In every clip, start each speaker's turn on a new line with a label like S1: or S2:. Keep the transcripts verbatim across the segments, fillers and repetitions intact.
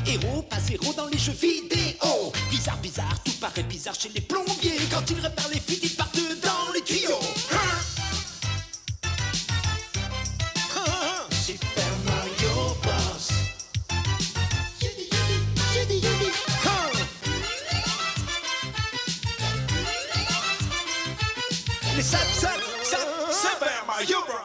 S1: héros, pas zéro dans les jeux vidéo. Bizarre, bizarre, tout paraît bizarre chez les plombiers. Quand ils réparent les fuites, ils partent dans les tuyaux. Hein? Hein? Super Mario Bros. Yudi, yudi, yudi, yudi. Hein? Les sap, sap, sap, Super Mario Bros.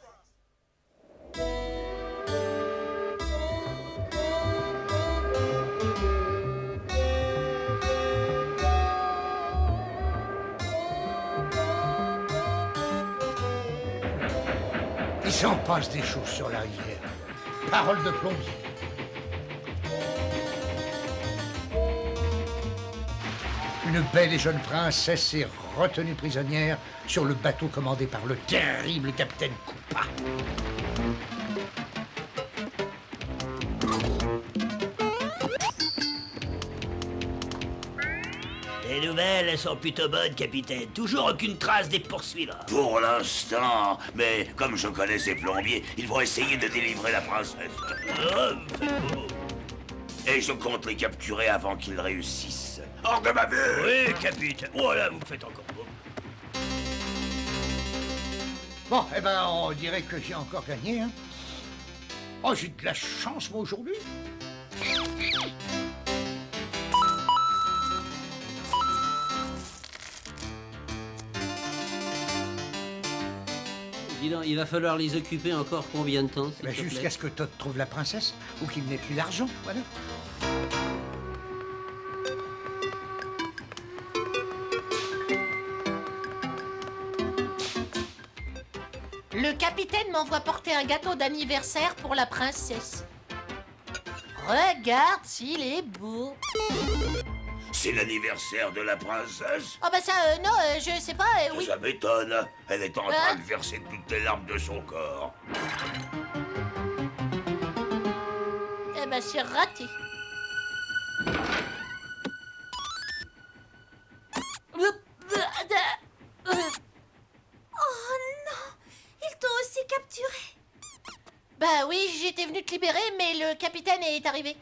S2: Il s'en passe des choses sur la rivière. Parole de plombier. Une belle et jeune princesse est retenue prisonnière sur le bateau commandé par le terrible capitaine Koopa.
S3: Les nouvelles, elles sont plutôt bonnes, capitaine. Toujours aucune trace des poursuivants.
S4: Pour l'instant, mais comme je connais ces plombiers, ils vont essayer de délivrer la princesse.
S3: Oh, vous faites beau.
S4: Et je compte les capturer avant qu'ils réussissent. Hors de ma vue!
S3: Oui, capitaine. Oh là, vous me faites encore beau.
S2: Bon, eh ben, on dirait que j'ai encore gagné, hein. Oh, j'ai de la chance, moi, aujourd'hui.
S5: Dis donc, il va falloir les occuper encore combien de temps, s'il
S2: Ben,
S5: te plaît?
S2: jusqu'à ce que Todd trouve la princesse, ou qu'il n'ait plus l'argent, voilà.
S6: Le capitaine m'envoie porter un gâteau d'anniversaire pour la princesse. Regarde s'il est beau.
S4: C'est l'anniversaire de la princesse?
S6: Ah bah ça, euh, non, euh, je sais pas, euh, oui.
S4: Ça m'étonne. Elle est en
S6: Hein?
S4: train de verser toutes les larmes de son corps.
S6: Eh ben c'est raté.
S7: Oh non! Ils t'ont aussi capturé!
S6: Bah oui, j'étais venu te libérer, mais le capitaine est arrivé.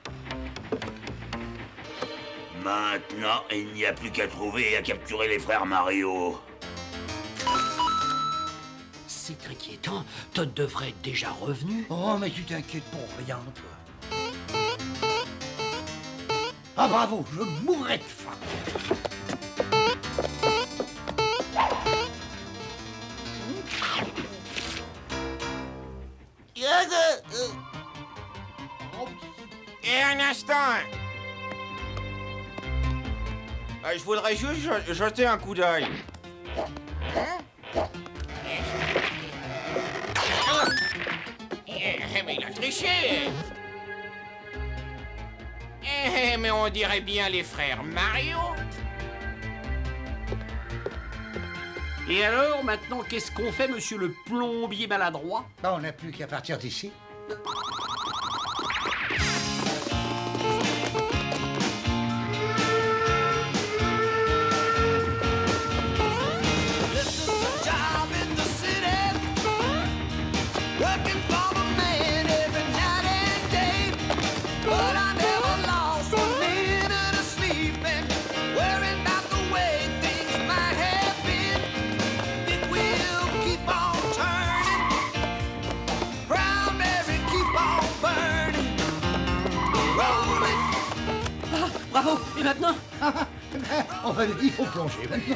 S4: Maintenant, il n'y a plus qu'à trouver et à capturer les frères Mario.
S5: C'est inquiétant. Todd devrait être déjà revenu.
S2: Oh, mais tu t'inquiètes pour rien, toi. Ah, bravo, je mourrais de faim.
S8: Et un instant. Euh, je voudrais juste je- jeter un coup d'œil. Eh, mais il a triché. Eh, mais on dirait bien les frères Mario.
S5: Et alors, maintenant, qu'est-ce qu'on fait, monsieur le plombier maladroit?
S2: Bah, on n'a plus qu'à partir d'ici.
S5: Bravo. Et maintenant?
S2: On va, il faut plonger maintenant.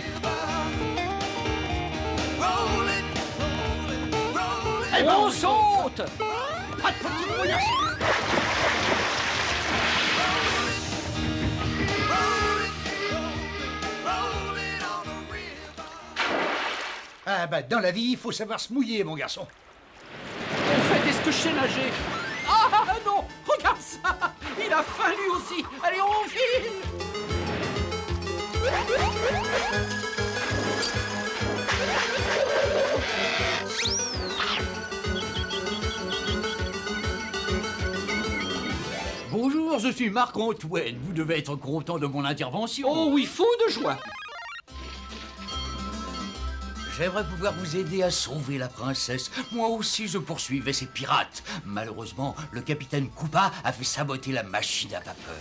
S5: Eh ben, on saute. Pas de petit moyen.
S2: Ah bah, dans la vie, il faut savoir se mouiller, mon garçon.
S5: En fait, est-ce que je sais nager? Ah non! Regarde ça! Il a faim lui aussi! Allez, on file!
S9: Bonjour, je suis Marc-Antoine. Vous devez être content de mon intervention.
S5: Oh oui, fou de joie!
S9: J'aimerais pouvoir vous aider à sauver la princesse. Moi aussi, je poursuivais ces pirates. Malheureusement, le capitaine Koopa a fait saboter la machine à vapeur.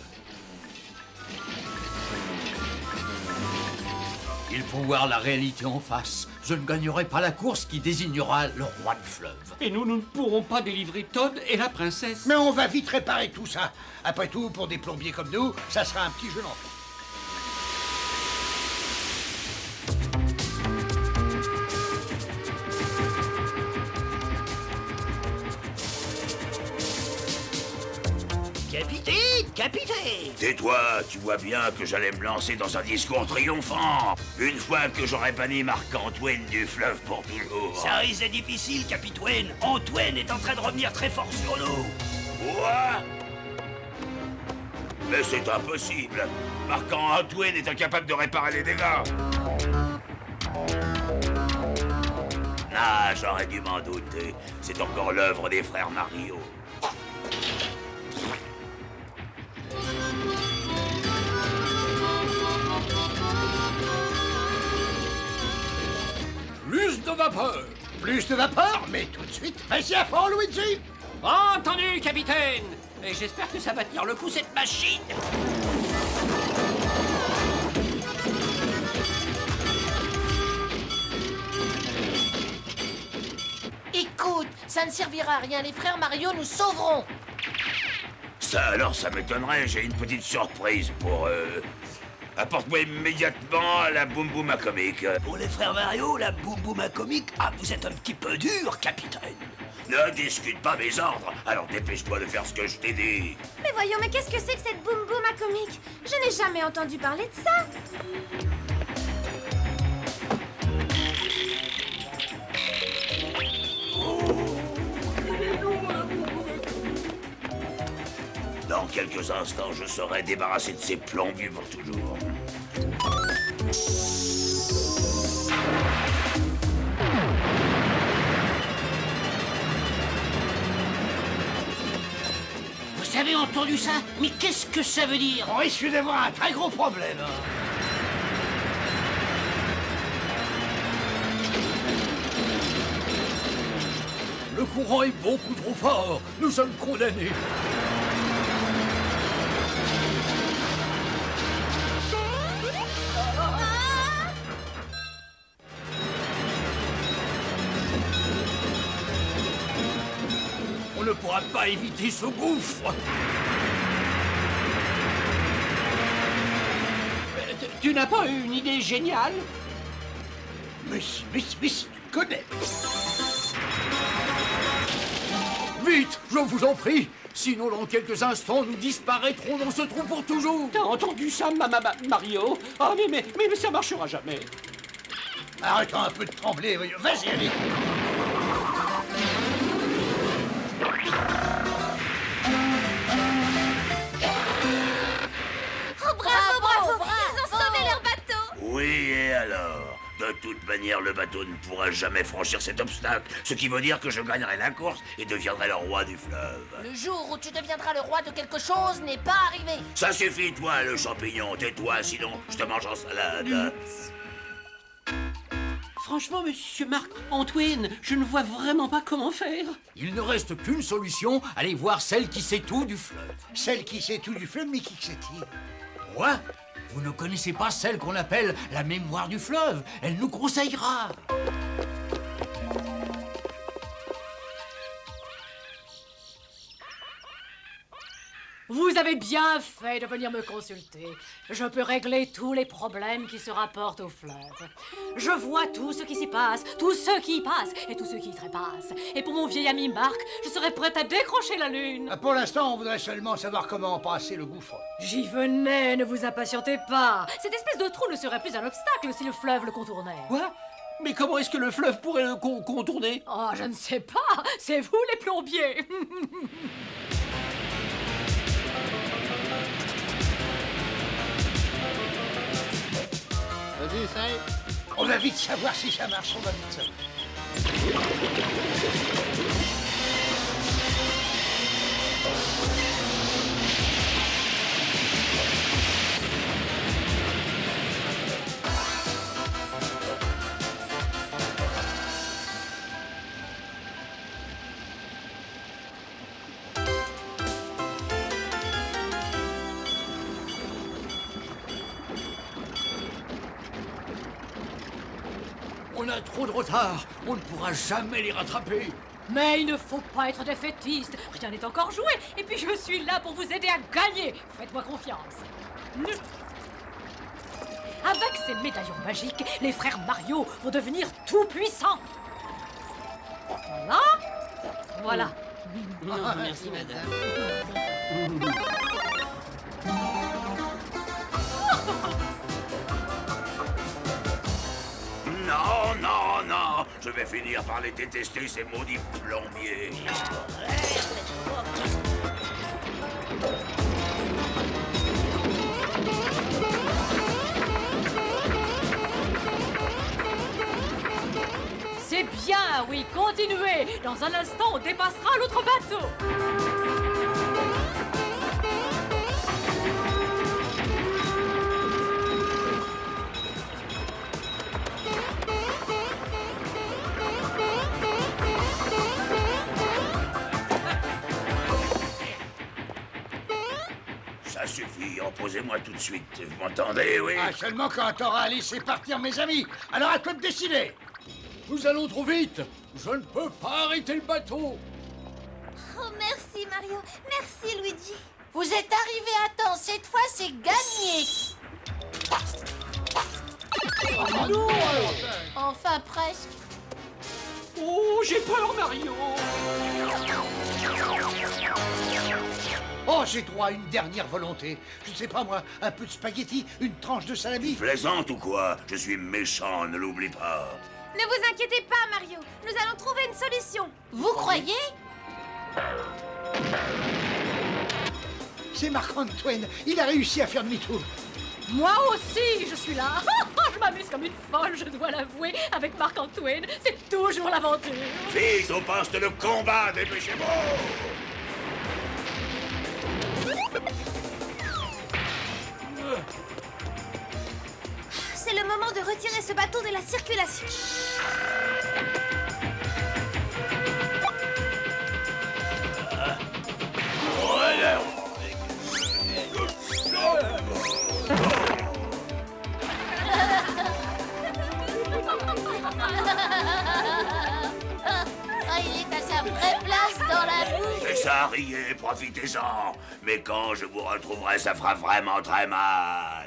S9: Il faut voir la réalité en face. Je ne gagnerai pas la course qui désignera le roi du fleuve.
S5: Et nous, nous ne pourrons pas délivrer Todd et la princesse.
S2: Mais on va vite réparer tout ça. Après tout, pour des plombiers comme nous, ça sera un petit jeu d'enfant.
S3: Capitaine, capitaine!
S4: Tais-toi, tu vois bien que j'allais me lancer dans un discours triomphant. Une fois que j'aurai banni Marc-Antoine du fleuve pour toujours.
S3: Ça risque d'être difficile, capitaine. Antoine est en train de revenir très fort sur nous.
S4: Quoi? Mais c'est impossible. Marc-Antoine est incapable de réparer les dégâts. Ah, j'aurais dû m'en douter. C'est encore l'œuvre des frères Mario.
S9: Plus de vapeur!
S2: Plus de vapeur, mais tout de suite, vas-y à fond, Luigi!
S5: Entendu, capitaine! Et j'espère que ça va tenir le coup, cette machine!
S6: Écoute, ça ne servira à rien, les frères Mario nous sauveront.
S4: Ça alors, ça m'étonnerait, j'ai une petite surprise pour eux. Apporte-moi immédiatement la Boum Boum à comique.
S3: Pour les frères Mario, la boum boum à comique, ah, vous êtes un petit peu dur, capitaine.
S4: Ne discute pas mes ordres, alors dépêche-toi de faire ce que je t'ai dit.
S7: Mais voyons, mais qu'est-ce que c'est que cette boum boum à comique? Je n'ai jamais entendu parler de ça.
S4: Dans quelques instants, je serai débarrassé de ces plombiers pour toujours.
S3: Vous avez entendu ça? Mais qu'est-ce que ça veut dire?
S2: On risque d'avoir un très gros problème.
S9: Le courant est beaucoup trop fort. Nous sommes condamnés. On ne pourra pas éviter ce gouffre.
S5: Euh, tu- Tu n'as pas eu une idée géniale?
S2: Mais si, mais si, mais si, tu connais.
S9: Vite, je vous en prie. Sinon, dans quelques instants, nous disparaîtrons dans ce trou pour toujours.
S5: T'as entendu ça, ma, ma- ma- Mario? Ah, mais, mais, mais, mais ça marchera jamais.
S2: Arrêtons un peu de trembler, voyons. Vas-y, allez.
S7: Oh, bravo, bravo, Ils ont sauvé leur bateau.
S4: Oui, et alors? De toute manière, le bateau ne pourra jamais franchir cet obstacle, ce qui veut dire que je gagnerai la course et deviendrai le roi du fleuve.
S6: Le jour où tu deviendras le roi de quelque chose n'est pas arrivé.
S4: Ça suffit, toi, le champignon, tais-toi, sinon je te mange en salade.
S5: Franchement, monsieur Marc, Antoine, je ne vois vraiment pas comment faire.
S9: Il ne reste qu'une solution, allez voir celle qui sait tout du fleuve.
S2: Celle qui sait tout du fleuve, mais qui que c'est-il?
S9: Quoi? Vous ne connaissez pas celle qu'on appelle la mémoire du fleuve? Elle nous conseillera.
S10: Vous avez bien fait de venir me consulter. Je peux régler tous les problèmes qui se rapportent au fleuve. Je vois tout ce qui s'y passe, tous ceux qui y passent et tous ceux qui y trépassent. Et pour mon vieil ami Marc, je serais prête à décrocher la lune.
S2: Ah, pour l'instant, on voudrait seulement savoir comment passer le gouffre.
S10: J'y venais, ne vous impatientez pas. Cette espèce de trou ne serait plus un obstacle si le fleuve le contournait.
S5: Quoi? Mais comment est-ce que le fleuve pourrait le con- contourner?
S10: Oh, je ne sais pas. C'est vous les plombiers.
S2: Vas-y, essaye. On va vite savoir si ça marche, on va vite savoir.
S9: On a trop de retard. On ne pourra jamais les rattraper.
S10: Mais il ne faut pas être défaitiste. Rien n'est encore joué. Et puis je suis là pour vous aider à gagner. Faites-moi confiance. Avec ces médaillons magiques, les frères Mario vont devenir tout puissants. Voilà. Voilà.
S3: Non, merci, madame.
S4: Non, non, non. Je vais finir par les détester, ces maudits plombiers.
S10: C'est bien, oui, continuez. Dans un instant, on dépassera l'autre bateau.
S4: Ça suffit, reposez-moi tout de suite. Vous m'entendez, oui?
S2: Ah, seulement quand t'auras laissé partir mes amis. Alors à toi de décider.
S9: Nous allons trop vite. Je ne peux pas arrêter le bateau.
S7: Oh, merci Mario. Merci Luigi.
S6: Vous êtes arrivé à temps. Cette fois, c'est gagné.
S5: Oh non!
S6: Enfin, presque.
S5: Oh, j'ai peur, Mario!
S2: Oh, j'ai droit à une dernière volonté. Je ne sais pas moi, un peu de spaghetti, une tranche de salami.
S4: Plaisante ou quoi? Je suis méchant, ne l'oublie pas.
S7: Ne vous inquiétez pas, Mario. Nous allons trouver une solution.
S6: Vous croyez?
S2: C'est Marc-Antoine. Il a réussi à faire demi-tour.
S10: Moi aussi, je suis là. Je m'amuse comme une folle, je dois l'avouer, avec Marc-Antoine. C'est toujours l'aventure.
S4: Vite, au poste de combat, dépêchez-vous!
S7: C'est le moment de retirer ce bateau de la circulation.
S6: Ah, il est à sa vraie place dans la boue.
S4: C'est ça, riez, profitez-en. Mais quand je vous retrouverai, ça fera vraiment très mal.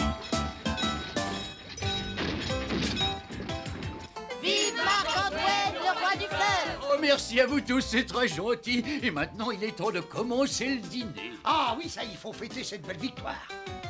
S6: Vive Marc-Antoine, le roi du fleuve.
S9: Oh, merci à vous tous, c'est très gentil. Et maintenant, il est temps de commencer le dîner.
S2: Ah oui, ça, il faut fêter cette belle victoire.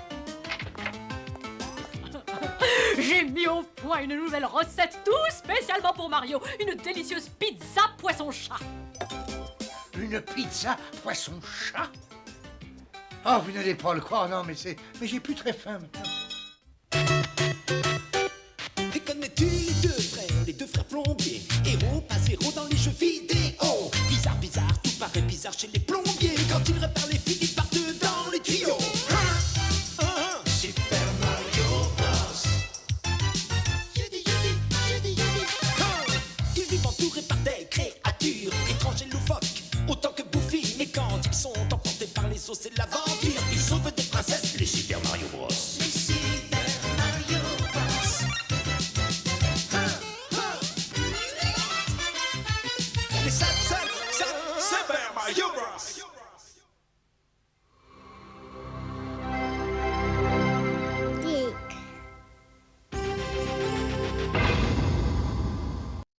S10: J'ai mis au point une nouvelle recette tout spécialement pour Mario. Une délicieuse pizza poisson-chat.
S2: Une pizza poisson-chat? Oh, vous n'allez pas le croire, non, mais c'est... Mais j'ai plus très faim maintenant.
S1: Et connais-tu les deux frères, les deux frères plombiers? Héros, pas zéro dans les jeux vidéo. Bizarre, bizarre, tout paraît bizarre chez les plombiers. Quand ils réparent les fuites, ils partent dans les tuyaux. Hein? Hein? Super Mario Bros. Yudi, yudi, yudi, yudi. Hein? Ils vivent entourés par des créatures étranges et loufoques.